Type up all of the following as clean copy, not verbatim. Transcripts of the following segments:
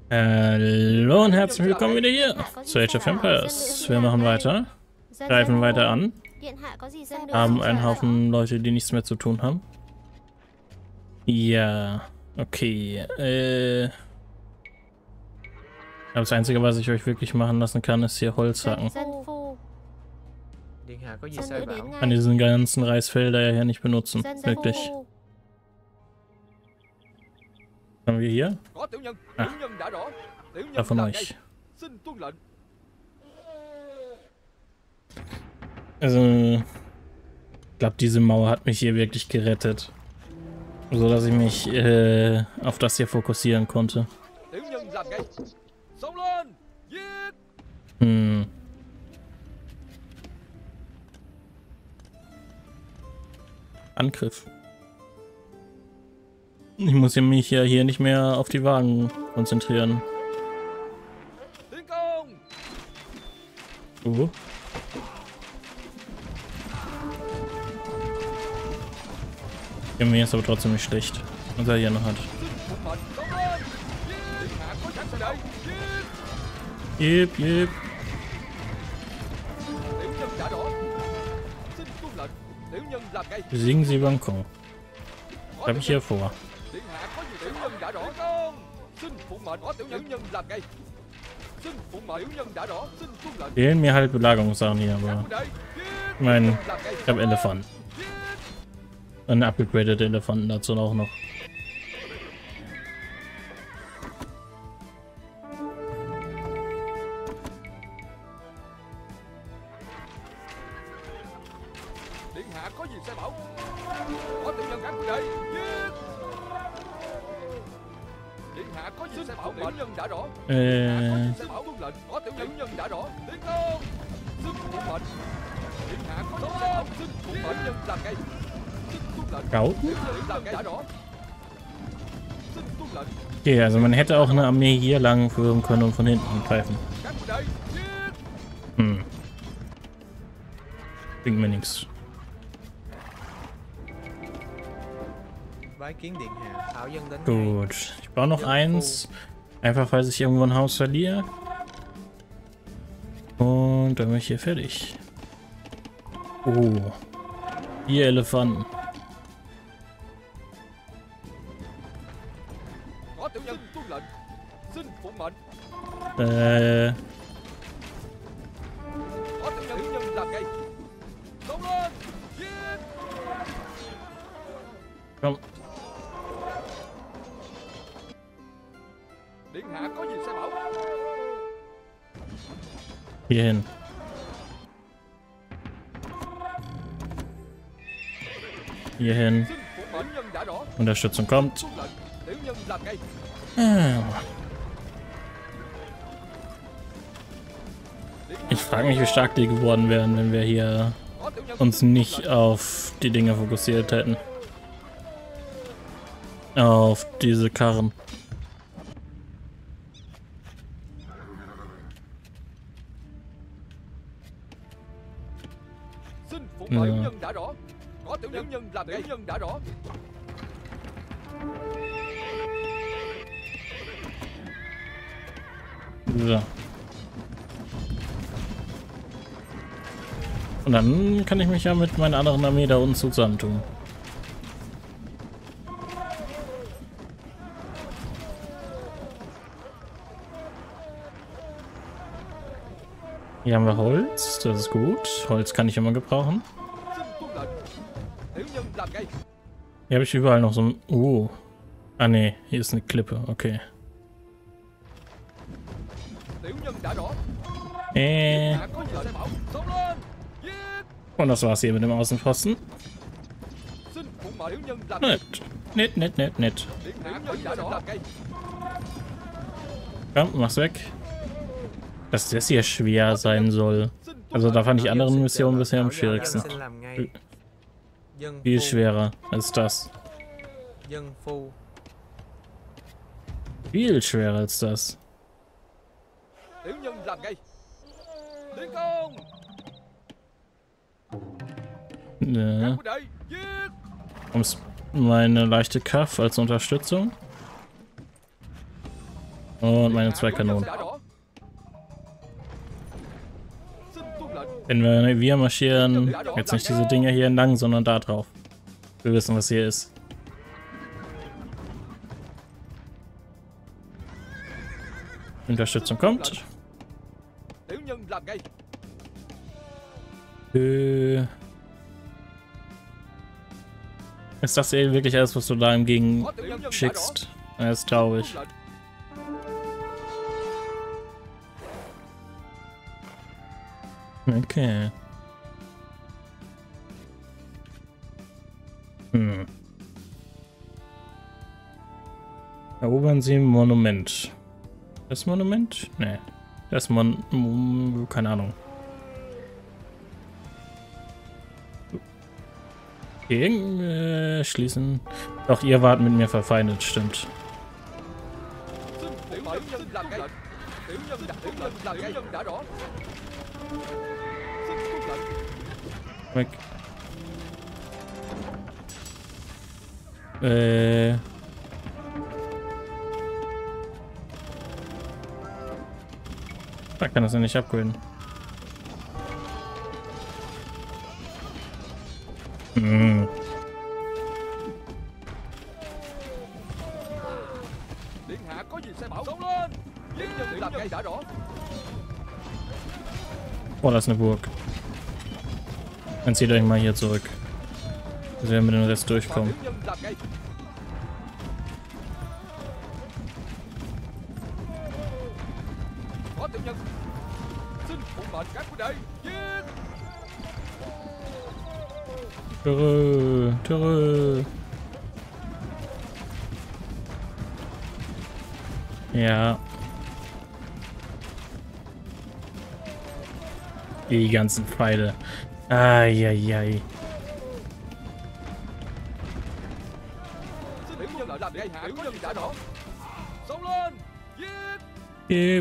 Hallo und herzlich willkommen wieder hier zu Age of Empires. Wir machen weiter, greifen weiter an, haben einen Haufen Leute, die nichts mehr zu tun haben. Ja, okay. Aber das Einzige, was ich euch wirklich machen lassen kann, ist hier Holz hacken. An diesen ganzen Reisfelder ja hier nicht benutzen, wirklich. Haben wir hier? Ah, von euch. Also, ich glaube, diese Mauer hat mich hier wirklich gerettet. So dass ich mich auf das hier fokussieren konnte. Angriff. Ich muss mich ja hier nicht mehr auf die Wagen konzentrieren. Mir ist aber trotzdem nicht schlecht, was er hier noch hat. Jep, jep. Besiegen Sie Bangkok. Was habe ich hier vor? Fehlen mir halt Belagerungssachen hier, aber ich meine, ich habe Elefanten. Einen upgraded Elefanten dazu auch noch. Okay, also man hätte auch eine Armee hier lang führen können und von hinten angreifen. Bringt mir nichts. Gut, ich baue noch eins. Einfach falls ich irgendwo ein Haus verliere. Und dann bin ich hier fertig. Oh. 4 Elefanten. Komm. Hier hin. Hier hin. Unterstützung kommt. Ich frage mich, wie stark die geworden wären, wenn wir hier uns nicht auf die Dinge fokussiert hätten. Auf diese Karren. Ja. So. Und dann kann ich mich ja mit meiner anderen Armee da unten zusammentun. Hier haben wir Holz, das ist gut. Holz kann ich immer gebrauchen. Hier habe ich überall noch so ein... Oh. Ah ne, hier ist eine Klippe, okay. Und das war's hier mit dem Außenpfosten. Nett. Komm, mach's weg. Dass das hier schwer sein soll. Also da fand ich anderen Missionen bisher am schwierigsten. Viel schwerer als das. Viel schwerer als das. Ja. Meine leichte Kaff als Unterstützung. Und meine 2 Kanonen. Wenn wir marschieren, jetzt nicht diese Dinger hier entlang, sondern da drauf. Wir wissen, was hier ist. Unterstützung kommt. Ist das wirklich alles, was du da entgegen schickst? Das ist traurig. Okay. Erobern Sie ein Monument. Das Monument? Nee. Das keine Ahnung. Okay, schließen. Doch, ihr wart mit mir verfeindet, stimmt. Weg. Da kann das ja nicht upgraden. Oh, das ist eine Burg. Dann zieht euch mal hier zurück. Dass wir mit dem Rest durchkommen. Törö. Ja. Die ganzen Pfeile. Eieiei. Gib.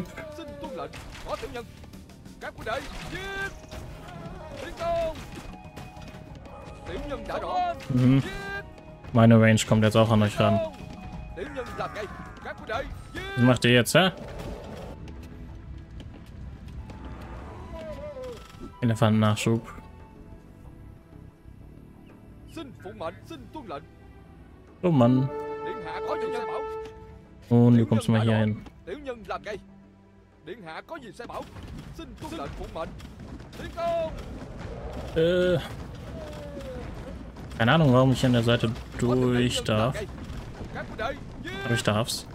Meine Range kommt jetzt auch an euch ran. Was macht ihr jetzt, hä? Elefantennachschub. Oh Mann. Und du kommst mal hier hin. Keine Ahnung, warum ich an der Seite durch darf. Aber ich darf's.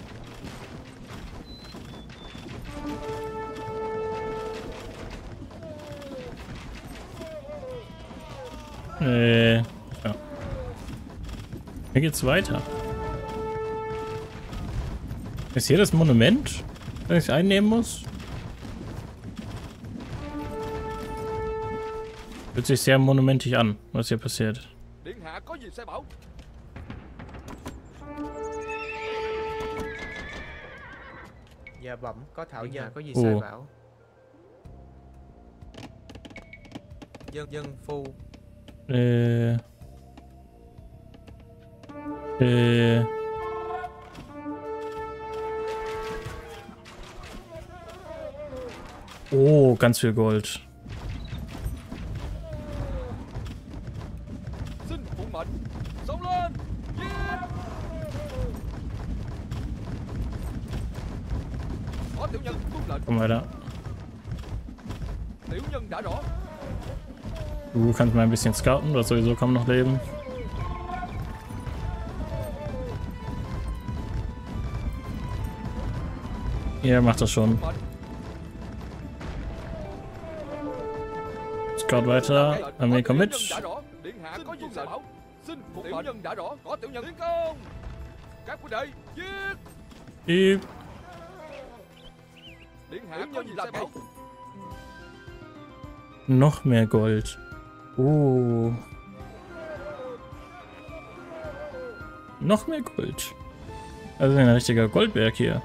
Ja. Hier geht's weiter. Ist hier das Monument, das ich einnehmen muss? Fühlt sich sehr monumentig an, was hier passiert. Dạ bẩm, có thảo dân có gì sai bảo. Dân phu. Oh, ganz viel Gold. Komm weiter. Du kannst mal ein bisschen scouten, das sowieso kaum noch leben. Ihr macht das schon. Scout weiter. Armee, komm mit. Noch mehr Gold. Oh. Noch mehr Gold. Also ein richtiger Goldberg hier.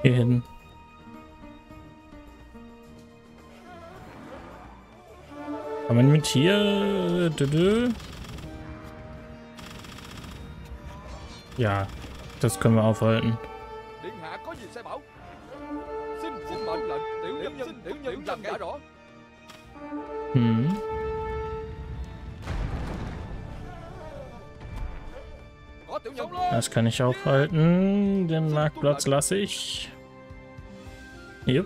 Hier hin. Kann man mit hier... Ja, das können wir aufhalten. Điện hạ có gì sai bảo. Xin phụng mệnh lệnh. Tiểu nhân làm đã rõ. Có tiểu nhân. Das kann ich aufhalten. Den Marktplatz lasse ich. Jupp.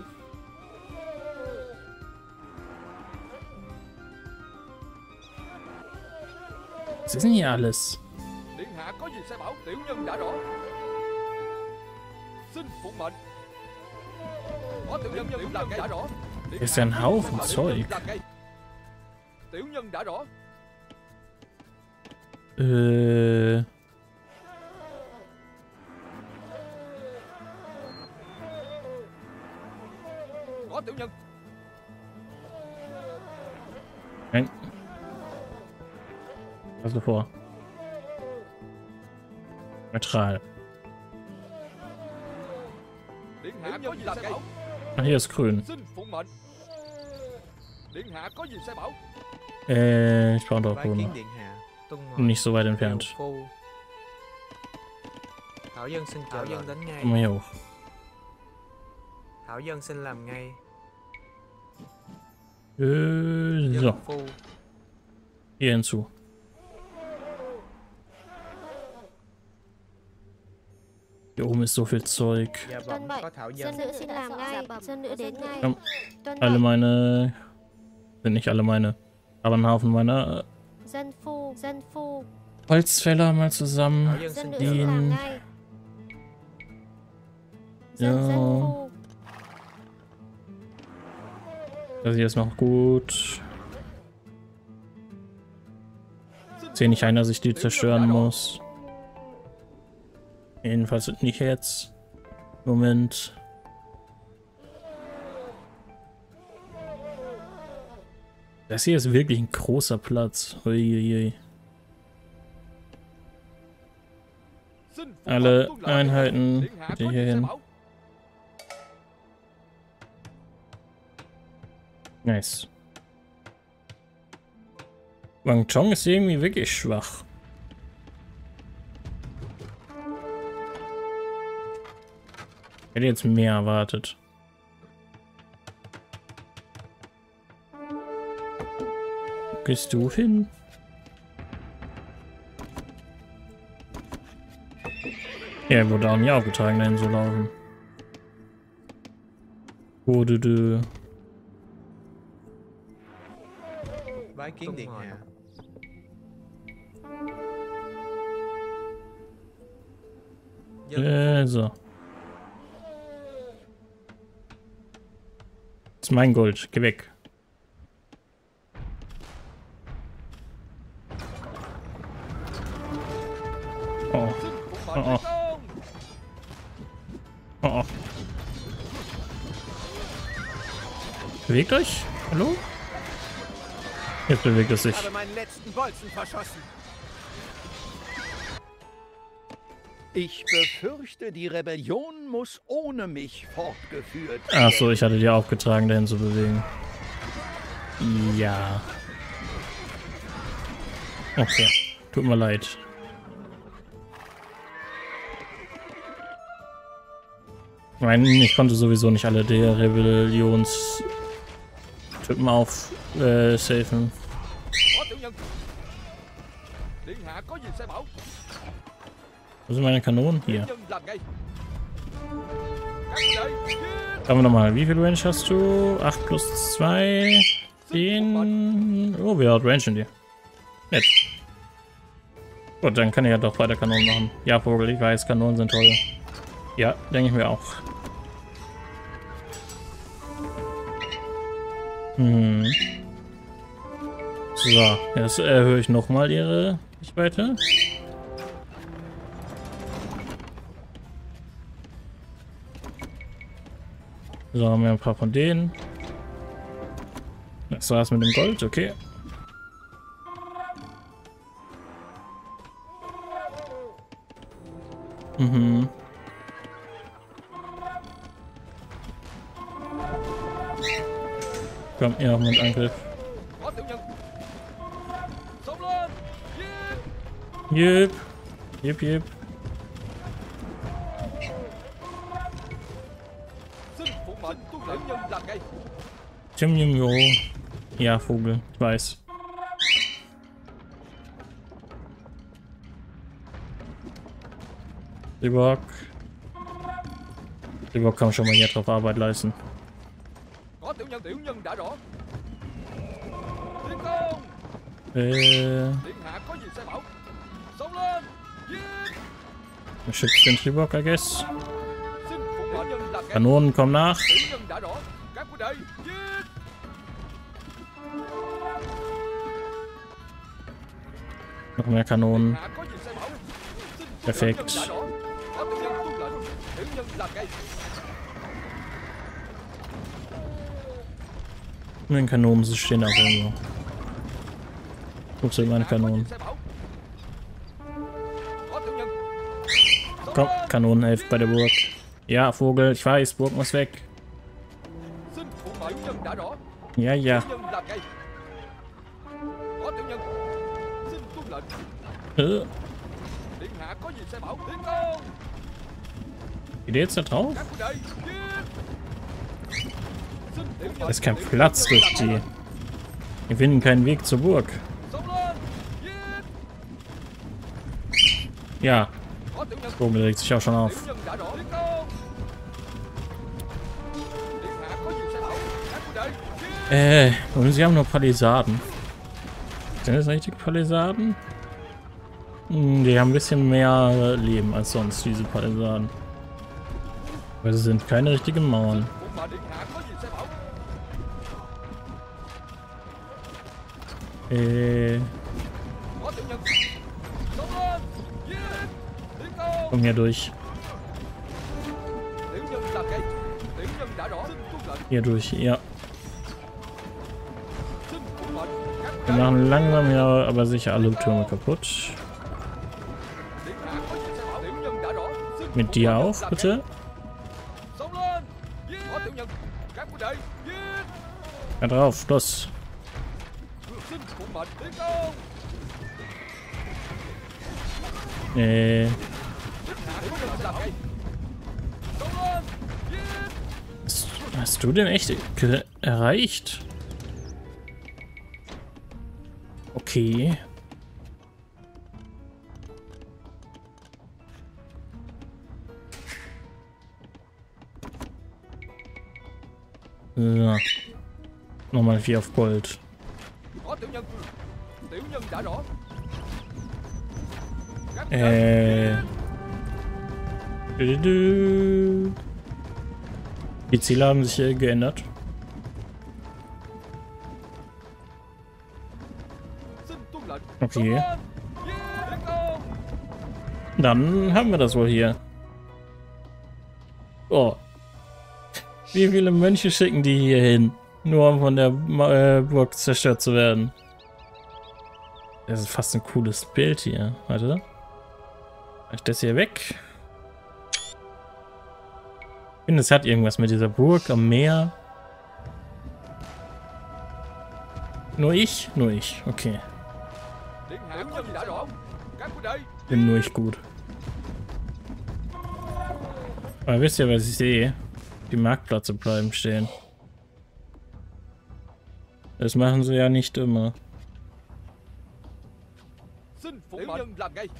Was ist denn hier alles? Điện hạ có gì sai bảo. Tiểu nhân đã rõ. Xin phụng mệnh. Có tiểu nhân làm đã rõ. Hier ist ja ein Haufen Zeug. Tiểu nhân đã rõ. Có tiểu nhân. Nein. Was du vor? Neutral. Điện hạ có gì sai bảo. Ah, hier ist grün. Xin phụng mệnh. Điện hạ có gì sai bảo. Ich brauche doch Bái grün. kiến điện hạ. Tuân mời. Nicht so weit entfernt. Triều phu. Thảo dân xin chào dân đến ngay. Komm mal hier hoch. Thảo dân xin làm ngay. So, Dân phu. hier hinzu. Hier oben ist so viel Zeug. Dạ Tuân bẩm mệnh, có thảo dân. dân nữ xin làm ngay, dân nữ đến ngay. Ja, Tuân alle mệnh, meine... Sind nicht alle meine. Aber ein Haufen meiner dân phu, Holzfäller mal zusammen. Thảo dân dân xin nữ chào. xin làm ngay. Dân phu, Das hier ist noch gut. Sehe nicht ein, dass ich die zerstören muss. Jedenfalls nicht jetzt. Moment. Das hier ist wirklich ein großer Platz. Uiuiui. Xin phụng Alle mệnh tuân lệnh. Einheiten Điện hạ bitte có gì hier sai hin. bảo. Nice. Wang Chong ist irgendwie wirklich schwach. Ich hätte jetzt mehr erwartet. Gehst du hin? Ja, wurde auch nie aufgetragen, dahin zu laufen. Du. Bái kiến điện hạ. Dân So. Das ist mein Gold. Geh weg. Oh, Xin phụng Ờ, mệnh ờ. Thế Tôn. oh. Bewegt euch? Hallo? Jetzt bewegt es sich. Habe meinen letzten Bolzen verschossen. Ich befürchte, die Rebellion muss ohne mich fortgeführt Ach so, ich hatte die aufgetragen, dahin zu bewegen. Ja. Okay. Tut mir leid. Ich meine, ich konnte sowieso nicht alle der Rebellionstypen auf safen. Có tiểu nhân. Điện hạ có gì sai bảo. Wo sind meine Kanonen? Hier. Nhân làm ngay. Các đệ chiến. Schauen wir nochmal. Wie viel Range hast du? 8 plus 2. 10. Oh, wir outrangen die. Nett. Gut, dann kann ich ja doch weiter Kanonen machen. Ja, Vogel, ich weiß, Kanonen sind toll. Ja, denke ich mir auch. So, jetzt erhöhe ich nochmal ihre Reichweite. So, haben wir ein paar von denen. Das war's mit dem Gold, okay. Komm, ja, mit Angriff. Có tiểu nhân. Xông lên. Jep. Jep. Xin phụ mệnh tiểu nhân làm ngay. Jo. Ja, Vogel, ich weiß. Seeborg kann schon mal hier drauf Arbeit leisten. Có tiểu nhân đã rõ. Tiến công. Điện hạ có gì sai bảo. Xông lên. Giết. Schützt den Seeborg, I guess. Xin phụ mệnh nhân làm ngay. Kanonen kommen nach. Tiểu nhân đã rõ. Các quân đệ. Giết. Noch mehr Kanonen. Điện hạ có gì sai bảo. Xin phụ Perfekt. mệnh nhân đã rõ. Có tiểu nhân tuân lệnh. Tiểu nhân làm ngay. Nur den Kanonen, sie stehen auch irgendwo. Wo sind meine Kanonen? Komm, Kanonenelf bei der Burg. Ja, Vogel, ich weiß, Burg muss weg. Xin phụ mệnh nhân đã rõ. Ja. Tiểu nhân làm ngay. Có tiểu nhân. Xin tuân lệnh. Điện hạ có gì sai bảo. Tiến công. Geht der jetzt da drauf? Các quân đệ. Giết. Xin tiểu nhân. Da ist kein Platz durch die. Wir finden keinen Weg zur Burg. Xông lên. Giết. Ja, Có tiểu nhân. Vogel regt sich auch schon auf. Tiểu nhân đã rõ. Tiến công. Điện hạ có gì sai bảo. Các quân đệ. Giết. Und sie haben nur Palisaden. Sind das richtig Palisaden? Die haben ein bisschen mehr Leben als sonst, diese Palisaden. Weil sie sind keine richtigen Mauern. Phụ mệnh điện hạ có gì sai bảo. Có tiểu nhân. Xông lên. Giết. Tiến công. Komm hier durch. Tiểu nhân làm ngay. Tiểu nhân đã rõ. Xin tuân lệnh. Hier durch, ja. Xin phụ mệnh. Các Wir quân đệ. machen langsam ja, aber sicher alle Türme kaputt. Điện hạ có gì sai bảo. Tiểu nhân đã rõ. Xin Mit phụ dir mệnh auch, làm bitte. ngay. Xông lên. Giết. Có tiểu nhân. Các quân đệ. Giết. Ja, drauf, los. Xin phụ mệnh. Tiến công. Äh, Điện hạ có gì làm ngay. Xông lên. Giết. hast du den echt erreicht? Okay. So. Nochmal 4 auf Gold. Có tiểu nhân. Tiểu nhân đã rõ. Các quân đệ. Die Ziele haben sich geändert. Xin tuân lệnh. Okay. Xông lên. Giết. Tiến công. Dann haben wir das wohl hier. Oh. Wie viele Mönche schicken die hier hin? Nur um von der Burg zerstört zu werden. Das ist fast ein cooles Bild hier. Warte. Mach ich das hier weg? Ich finde, es hat irgendwas mit dieser Burg am Meer. Nur ich? Nur ich. Okay. Điện hạ có gì đã rõ. Các quân đệ. Bin nur ich gut. Aber wisst ihr, was ich sehe? Die Marktplätze bleiben stehen. Das machen sie ja nicht immer. Xin phụ mệnh. Tiểu nhân làm ngay.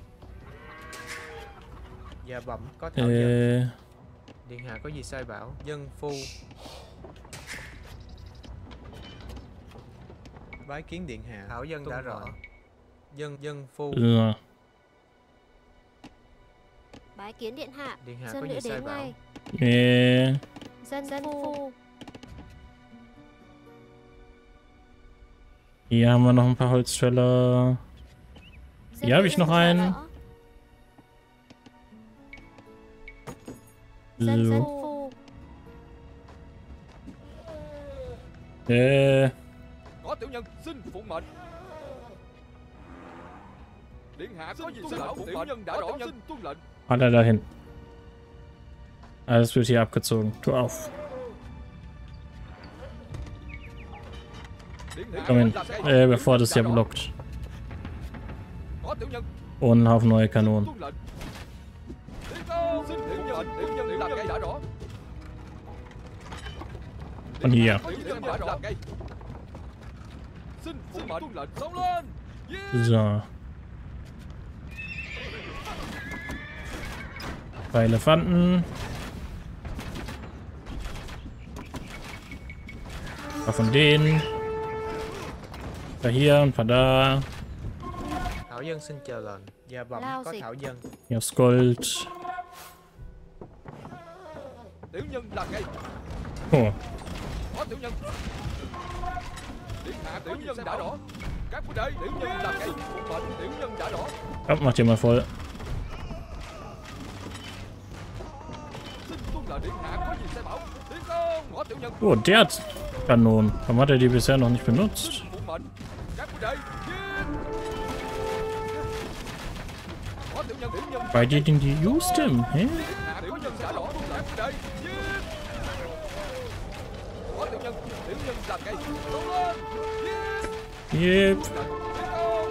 Dạ bẩm có thảo dân. Äh, Điện hạ có gì sai bảo. Dân phu. Bái kiến điện hạ. Thảo dân đã rõ. Dân phu. so. Bái kiến điện hạ. Điện hạ có Dân gì nữ sai đến bảo. ngay. Äh, Dân phu. hier haben wir noch ein paar Holzfäller. Dân Hier habe nữ ich noch đến einen. rõ. Dân So. phu. Có tiểu nhân. Xin phụ mệnh. Điện hạ có gì sai bảo. Tiểu nhân đã rõ. Xin tuân lệnh. Alle dahin. Alles wird hier abgezogen. Tu auf. Komm hin. Bevor das ja blockt. Có tiểu nhân. Und ein Haufen neue Kanonen. Tuân lệnh. Tiến công. Xin tiểu nhân làm ngay đã rõ. Von hier. Có tiểu nhân đã rõ. Xin phụ mệnh. Tuân lệnh. Xông lên. So. Zwei Elefanten. Ein paar von denen. Ein paar hier, ein paar da. Thảo dân xin chờ lệnh. Dạ bẩm Lao có dịch. thảo dân. Hier ist Gold. Tiểu nhân làm ngay. Oh. Có tiểu nhân. Điện hạ tiểu nhân đã rõ. Các huynh đệ tiểu nhân làm ngay. Phụ mệnh tiểu nhân đã rõ. Komm, mach dir mal voll. Xin tuân lệnh điện hạ có gì sai bảo. Tiến công. Có tiểu nhân. Oh, der hat Kanonen. Warum hat er die bisher noch nicht benutzt? Phụ mệnh. Các huynh đệ. Có tiểu nhân. Tiểu nhân. Why didn't you use them? Hä? Điện hạ tiểu nhân đã rõ. Các huynh đệ. Có tiểu nhân. Tiểu nhân làm ngay. Xông lên. Yep. Tiến công.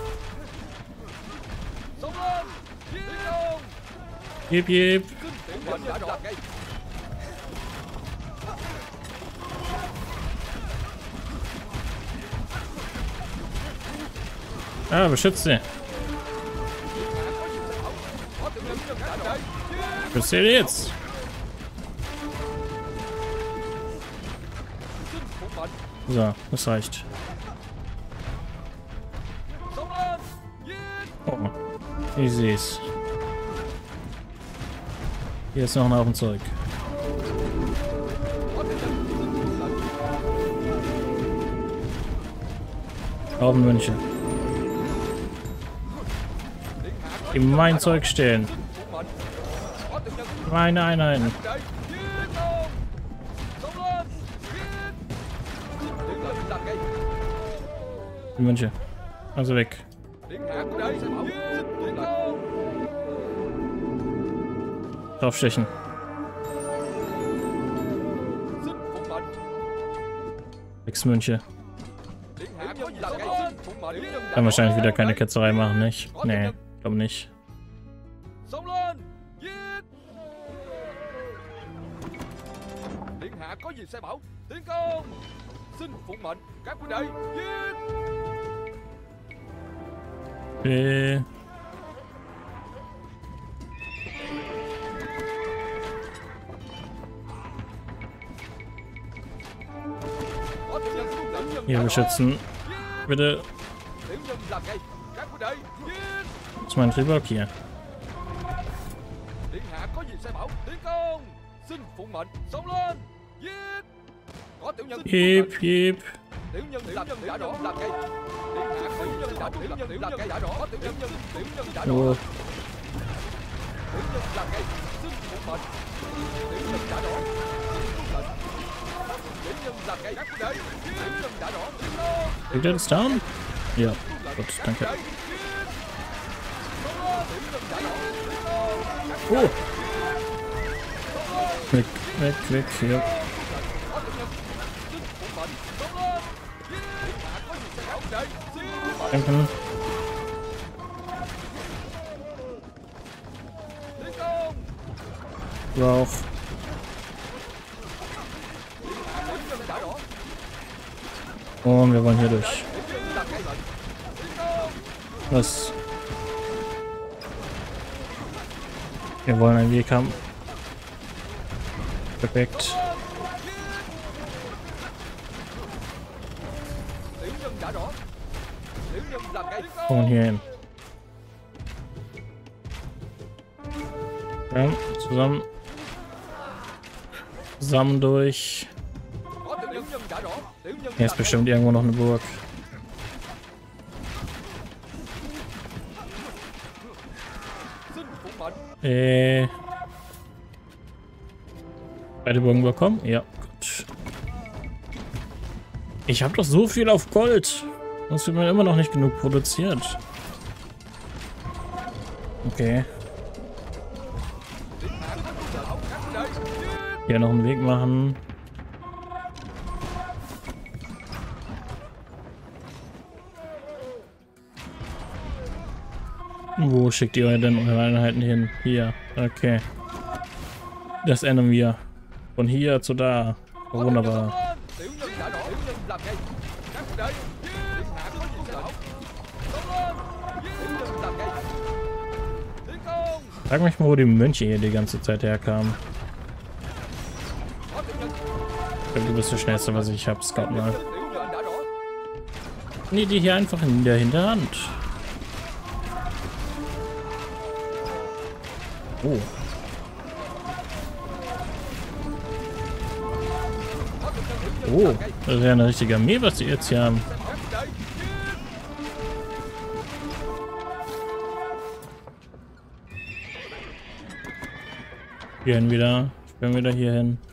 Xông lên. Tiến công. Yep, yep. Tiểu nhân đã rõ. Ngay. Ah, beschützt sie. Was ist denn jetzt? So, das reicht. Oh, ich sehe es. Hier ist noch ein Haufen Zeug. Haufen Mönche. Die mein Zeug stehlen. Meine Einheiten. Die Mönche. Also weg. Draufstechen. Sechs Mönche. Kann wahrscheinlich wieder keine Ketzerei machen, nicht? Nee, glaube nicht. Xông lên! Giết! Điện hạ có gì sai bảo? Tiến công! Xin phụng mệnh các huynh đệ! Giết! Có tiểu nhân tuân lệnh. Hier beschützen. Bitte. Tiểu nhân làm ngay. Các huynh đệ! Giết! Was ist mein Triebwerk hier? Điện hạ có gì sai bảo? Tiến công! Xin phụng mệnh. Xông lên! Giết! Có tiểu nhân. Yep, yep. Tiểu nhân làm đã rõ làm ngay. Điện hạ tiểu nhân đã tiểu nhân làm ngay đã rõ. Có tiểu nhân đã rõ. Oh. Tiểu nhân làm ngay. Xin phụng mệnh. Tiểu nhân đã rõ. Tiểu nhân làm ngay. Các huynh đệ. Tiểu nhân đã rõ. Kriegt er das down? Ja, gut, danke. Oh! Weg, weg, weg, hier. Kämpfen. Du auch. Und wir wollen hier durch. Was? Wir wollen einen Weg haben. Perfekt. Und hier hin. Ja, zusammen. Zusammen durch. Hier ist bestimmt irgendwo noch eine Burg. Beide Burgen bekommen? Ja, gut. Ich habe doch so viel auf Gold. Das wird mir immer noch nicht genug produziert. Okay. Hier noch einen Weg machen. Wo schickt ihr denn eure Einheiten hin? Hier. Okay. Das ändern wir. Von hier zu da. Wunderbar. Tiểu nhân đã rõ. Tiểu nhân làm ngay. Các huynh đệ, điện hạ có gì sai bảo. Xông lên. Tiểu nhân làm ngay. Tiến công. Frag mich mal, wo die Mönche hier die ganze Zeit herkamen. Có tiểu nhân. Ich glaube, du bist das Schnellste, was ich habe. Scout mal. Tiểu nhân đã rõ. Nee, die hier einfach in der Hinterhand. Oh. Oh, das ist ja eine richtige Armee, was die jetzt hier haben. Hierhin wieder. Ich bin wieder hier hin.